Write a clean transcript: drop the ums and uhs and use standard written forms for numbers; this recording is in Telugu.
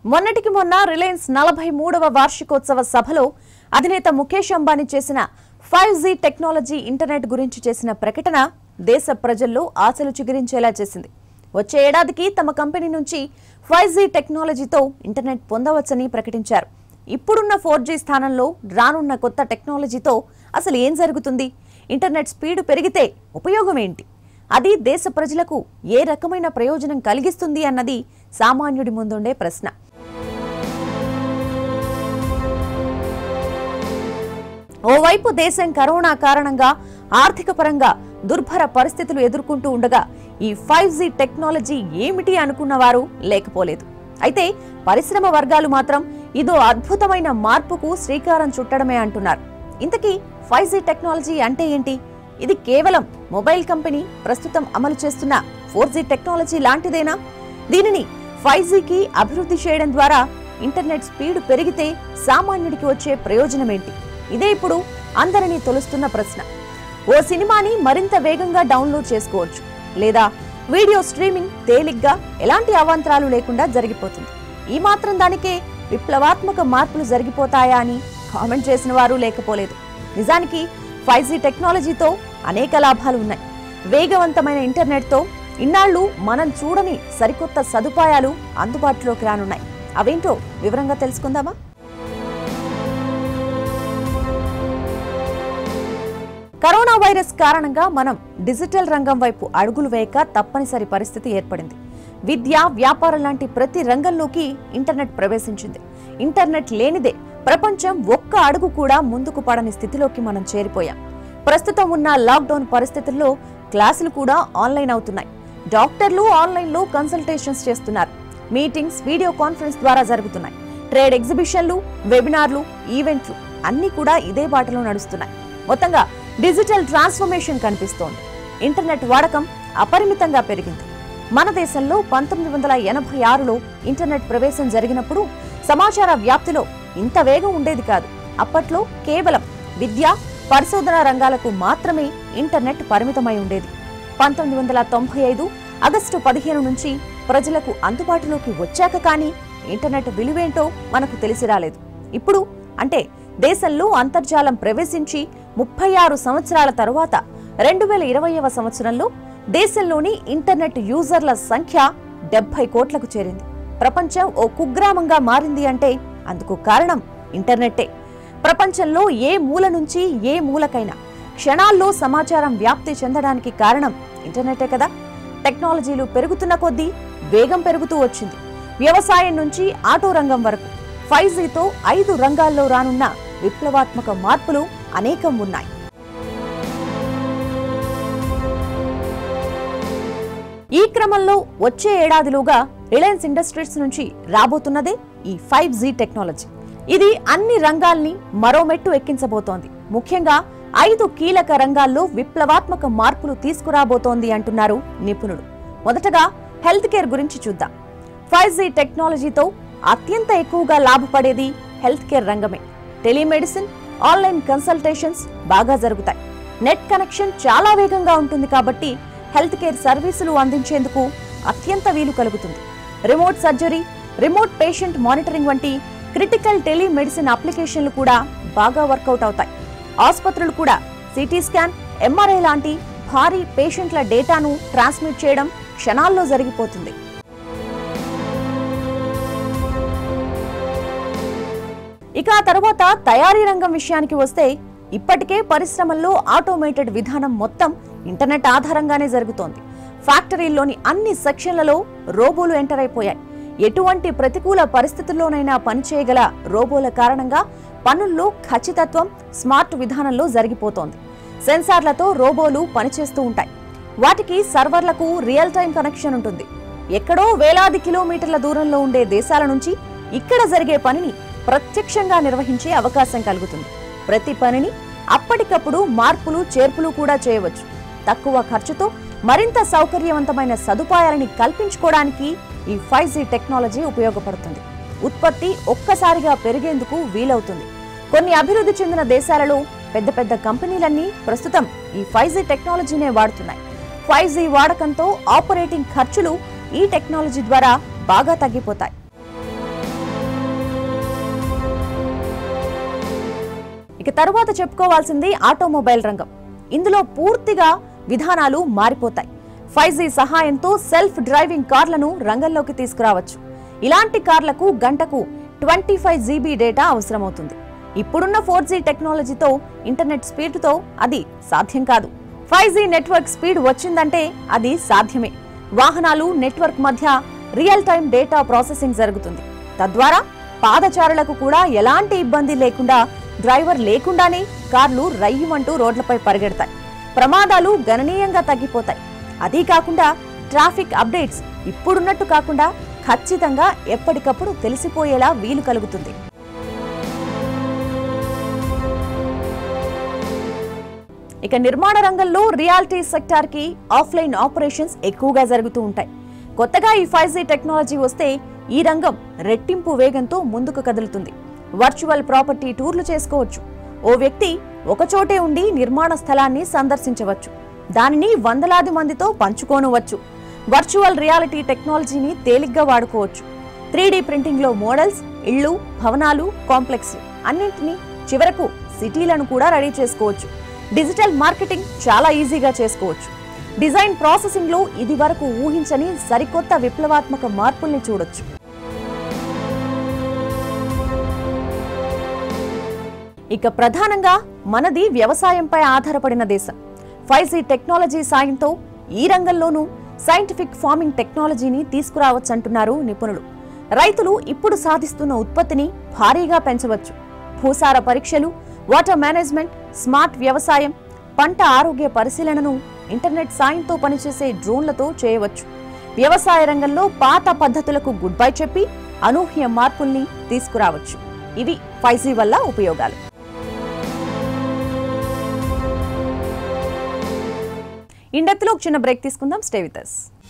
మొన్నటికి మొన్న రిలయన్స్ 43వ వార్షికోత్సవ సభలో అధినేత ముఖేష్ అంబానీ చేసిన 5G టెక్నాలజీ ఇంటర్నెట్ గురించి చేసిన ప్రకటన దేశ ప్రజల్లో ఆశలు చిగురించేలా చేసింది. వచ్చే ఏడాదికి తమ కంపెనీ నుంచి 5G టెక్నాలజీతో ఇంటర్నెట్ పొందవచ్చని ప్రకటించారు. ఇప్పుడున్న 4G స్థానంలో రానున్న కొత్త టెక్నాలజీతో అసలు ఏం జరుగుతుంది? ఇంటర్నెట్ స్పీడ్ పెరిగితే ఉపయోగం ఏంటి? అది దేశ ప్రజలకు ఏ రకమైన ప్రయోజనం కలిగిస్తుంది అన్నది సామాన్యుడి ముందుండే ప్రశ్న. ఓవైపు దేశం కరోనా కారణంగా ఆర్థిక పరంగా దుర్భర పరిస్థితులు ఎదుర్కొంటూ ఉండగా ఈ 5G టెక్నాలజీ ఏమిటి అనుకున్నవారు లేకపోలేదు. అయితే పరిశ్రమ వర్గాలు మాత్రం ఇదో అద్భుతమైన మార్పుకు శ్రీకారం చుట్టడమే అంటున్నారు. ఇంతకీ 5G టెక్నాలజీ అంటే ఏంటి? ఇది కేవలం మొబైల్ కంపెనీ ప్రస్తుతం అమలు చేస్తున్న 4G టెక్నాలజీ లాంటిదేనా? దీనిని 5Gకి అభివృద్ధి చేయడం ద్వారా ఇంటర్నెట్ స్పీడ్ పెరిగితే సామాన్యుడికి వచ్చే ప్రయోజనం ఏంటి? ఇదే ఇప్పుడు అందరినీ తొలుస్తున్న ప్రశ్న. ఓ సినిమాని మరింత వేగంగా డౌన్లోడ్ చేసుకోవచ్చు, లేదా వీడియో స్ట్రీమింగ్ తేలిగ్గా ఎలాంటి అవాంతరాలు లేకుండా జరిగిపోతుంది. ఈ మాత్రం దానికే విప్లవాత్మక మార్పులు జరిగిపోతాయా అని కామెంట్ చేసిన వారు లేకపోలేదు. నిజానికి 5G టెక్నాలజీతో అనేక లాభాలు ఉన్నాయి. వేగవంతమైన ఇంటర్నెట్తో ఇన్నాళ్లు మనం చూడని సరికొత్త సదుపాయాలు అందుబాటులోకి రానున్నాయి. అవేంటో వివరంగా తెలుసుకుందామా? కరోనా వైరస్ కారణంగా మనం డిజిటల్ రంగం వైపు అడుగులు వేయక తప్పనిసరి పరిస్థితి ఏర్పడింది. విద్య, వ్యాపారం లాంటి ప్రతి రంగంలోకి ఇంటర్నెట్ ప్రవేశించింది. ఇంటర్నెట్ లేనిదే ప్రపంచం ఒక్క అడుగు కూడా ముందుకు పడని స్థితిలోకి మనం చేరిపోయాం. ప్రస్తుతం ఉన్న లాక్డౌన్ పరిస్థితుల్లో క్లాసులు కూడా ఆన్లైన్ అవుతున్నాయి. డాక్టర్లు ఆన్లైన్లో కన్సల్టేషన్స్ చేస్తున్నారు. మీటింగ్స్ వీడియో కాన్ఫరెన్స్ ద్వారా జరుగుతున్నాయి. ట్రేడ్ ఎగ్జిబిషన్లు, వెబినార్లు, ఈవెంట్లు అన్నీ కూడా ఇదే బాటలో నడుస్తున్నాయి. మొత్తంగా డిజిటల్ ట్రాన్స్ఫర్మేషన్ కనిపిస్తోంది. ఇంటర్నెట్ వాడకం అపరిమితంగా పెరిగింది. మన దేశంలో 1986లో ఇంటర్నెట్ ప్రవేశం జరిగినప్పుడు సమాచార వ్యాప్తిలో ఇంత వేగం ఉండేది కాదు. అప్పట్లో కేవలం విద్య, పరిశోధన రంగాలకు మాత్రమే ఇంటర్నెట్ పరిమితమై ఉండేది. 1995 ఆగస్టు 15 నుంచి ప్రజలకు అందుబాటులోకి వచ్చాక కానీ ఇంటర్నెట్ విలువేంటో మనకు తెలిసి రాలేదు. ఇప్పుడు అంటే దేశంలో అంతర్జాలం ప్రవేశించి 36 సంవత్సరాల తరువాత 2020వ సంవత్సరంలో దేశంలోని ఇంటర్నెట్ యూజర్ల సంఖ్య 70 కోట్లకు చేరింది. ప్రపంచం ఓ కుగ్రామంగా మారింది అంటే అందుకు కారణం ఇంటర్నెట్టే. ప్రపంచంలో ఏ మూల నుంచి ఏ మూలకైనా క్షణాల్లో సమాచారం వ్యాప్తి చెందడానికి కారణం ఇంటర్నెట్టే కదా. టెక్నాలజీలు పెరుగుతున్న కొద్దీ వేగం పెరుగుతూ వచ్చింది. వ్యవసాయం నుంచి ఆటో రంగం వరకు 5Gతో 5 రంగాల్లో రానున్న విప్లవాత్మక మార్పులు అనేకం ఉన్నాయి. ఈ క్రమంలో వచ్చే ఏడాదిలోగా రిలయన్స్ ఇండస్ట్రీస్ నుంచి రాబోతున్నదే ఈ 5G టెక్నాలజీ. ఇది అన్ని రంగాల్ని మరో మెట్టు ఎక్కించబోతోంది. ముఖ్యంగా 5 కీలక రంగాల్లో విప్లవాత్మక మార్పులు తీసుకురాబోతోంది అంటున్నారు నిపుణులు. మొదటగా హెల్త్ కేర్ గురించి చూద్దాం. 5G టెక్నాలజీతో అత్యంత ఎక్కువగా లాభపడేది హెల్త్ కేర్ రంగమే. టెలిమెడిసిన్, ఆన్లైన్ కన్సల్టేషన్స్ బాగా జరుగుతాయి. నెట్ కనెక్షన్ చాలా వేగంగా ఉంటుంది కాబట్టి హెల్త్ కేర్ సర్వీసులు అందించేందుకు అత్యంత వీలు కలుగుతుంది. Remote surgery, remote patient monitoring వంటి క్రిటికల్ టెలిమెడిసిన్ అప్లికేషన్లు కూడా బాగా వర్కౌట్ అవుతాయి. ఆసుపత్రులు కూడా సిటీ స్కాన్, ఎంఆర్ఐ లాంటి భారీ పేషెంట్ల డేటాను ట్రాన్స్మిట్ చేయడం క్షణాల్లో జరిగిపోతుంది. ఇక ఆ తర్వాత తయారీ రంగం విషయానికి వస్తే ఇప్పటికే పరిశ్రమల్లో ఆటోమేటెడ్ విధానం మొత్తం ఇంటర్నెట్ ఆధారంగానే జరుగుతోంది. ఫ్యాక్టరీల్లోని అన్ని సెక్షన్లలో రోబోలు ఎంటర్ అయిపోయాయి. ఎటువంటి ప్రతికూల పరిస్థితుల్లోనైనా పనిచేయగల రోబోల కారణంగా పనుల్లో ఖచ్చితత్వం స్మార్ట్ విధానంలో జరిగిపోతోంది. సెన్సార్లతో రోబోలు పనిచేస్తూ ఉంటాయి. వాటికి సర్వర్లకు రియల్ టైం కనెక్షన్ ఉంటుంది. ఎక్కడో వేలాది కిలోమీటర్ల దూరంలో ఉండే దేశాల నుంచి ఇక్కడ జరిగే పనిని ప్రత్యక్షంగా నిర్వహించే అవకాశం కలుగుతుంది. ప్రతి పనిని అప్పటికప్పుడు మార్పులు చేర్పులు కూడా చేయవచ్చు. తక్కువ ఖర్చుతో మరింత సౌకర్యవంతమైన సదుపాయాలని కల్పించుకోవడానికి ఈ 5G టెక్నాలజీ ఉపయోగపడుతుంది. ఉత్పత్తి ఒక్కసారిగా పెరిగేందుకు వీలవుతుంది. కొన్ని అభివృద్ధి చెందిన దేశాలలో పెద్ద పెద్ద కంపెనీలన్నీ ప్రస్తుతం ఈ 5G టెక్నాలజీనే వాడుతున్నాయి. 5G వాడకంతో ఆపరేటింగ్ ఖర్చులు ఈ టెక్నాలజీ ద్వారా బాగా తగ్గిపోతాయి. ఇక తరువాత చెప్పుకోవాల్సింది ఆటోమొబైల్ రంగం. ఇందులో పూర్తిగా విధానాలు మారిపోతాయి. 5G సహాయంతో సెల్ఫ్ డ్రైవింగ్ కార్లను రంగంలోకి తీసుకురావచ్చు. ఇలాంటి కార్లకు గంటకు 25 GB డేటా అవసరమవుతుంది. ఇప్పుడున్న 4G టెక్నాలజీతో ఇంటర్నెట్ స్పీడ్తో అది సాధ్యం కాదు. 5G నెట్వర్క్ స్పీడ్ వచ్చిందంటే అది సాధ్యమే. వాహనాలు నెట్వర్క్ మధ్య రియల్ టైం డేటా ప్రాసెసింగ్ జరుగుతుంది. తద్వారా పాదచారులకు కూడా ఎలాంటి ఇబ్బంది లేకుండా డ్రైవర్ లేకుండానే కార్లు రయ్యమంటూ రోడ్లపై పరిగెడతాయి. ప్రమాదాలు గణనీయంగా తగ్గిపోతాయి. అదీ కాకుండా ట్రాఫిక్ అప్డేట్స్ ఇప్పుడున్నట్టు కాకుండా ఖచ్చితంగా ఎప్పటికప్పుడు తెలిసిపోయేలా వీలు కలుగుతుంది. ఇక నిర్మాణ రంగంలో రియాలిటీ సెక్టార్ కి ఆఫ్లైన్ ఆపరేషన్స్ ఎక్కువగా జరుగుతూ ఉంటాయి. కొత్తగా ఈ 5G టెక్నాలజీ వస్తే ఈ రంగం రెట్టింపు వేగంతో ముందుకు కదులుతుంది. వర్చువల్ ప్రాపర్టీ టూర్లు చేసుకోవచ్చు. ఓ వ్యక్తి ఒకచోటే ఉండి నిర్మాణ స్థలాన్ని సందర్శించవచ్చు. దానిని వందలాది మందితో పంచుకోనవచ్చు. వర్చువల్ రియాలిటీ టెక్నాలజీని తేలిగ్గా వాడుకోవచ్చు. 3D ప్రింటింగ్ లో మోడల్స్, ఇళ్లు, భవనాలు, కాంప్లెక్స్ అన్నింటినీ చివరకు సిటీలను కూడా రెడీ చేసుకోవచ్చు. డిజిటల్ మార్కెటింగ్ చాలా ఈజీగా చేసుకోవచ్చు. డిజైన్ ప్రాసెసింగ్ లో ఇది వరకు ఊహించని సరికొత్త విప్లవాత్మక మార్పుల్ని చూడొచ్చు. ఇక ప్రధానంగా మనది వ్యవసాయంపై ఆధారపడిన దేశం. 5G టెక్నాలజీ సాయంతో ఈ రంగంలోనూ సైంటిఫిక్ ఫార్మింగ్ టెక్నాలజీని తీసుకురావచ్చంటున్నారు నిపుణులు. రైతులు ఇప్పుడు సాధిస్తున్న ఉత్పత్తిని భారీగా పెంచవచ్చు. భూసార పరీక్షలు, వాటర్ మేనేజ్మెంట్, స్మార్ట్ వ్యవసాయం, పంట ఆరోగ్య పరిశీలనను ఇంటర్నెట్ సాయంతో పనిచేసే డ్రోన్లతో చేయవచ్చు. వ్యవసాయ రంగంలో పాత పద్ధతులకు గుడ్ బై చెప్పి అనూహ్య మార్పుల్ని తీసుకురావచ్చు. ఇవి 5G వల్ల ఉపయోగాలు. ఇండెప్త్లో చిన్న బ్రేక్ తీసుకుందాం. Stay with us.